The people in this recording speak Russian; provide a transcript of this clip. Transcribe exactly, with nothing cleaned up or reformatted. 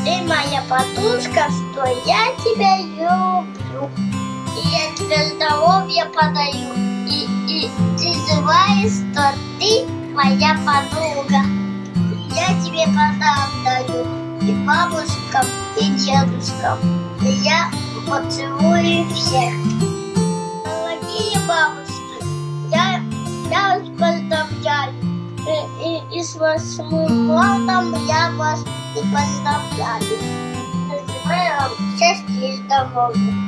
Ты моя подушка, что я тебя люблю. И я тебе здоровье подаю. И, и ты называешь, что ты моя подруга. Я тебе подарок даю и бабушкам, и дедушкам. И я поцелую всех. Дорогие бабушки, я, я вас поздравляю. И, и, и с восьмым марта я вас и поздравляю. Желаю вам счастья и здоровья.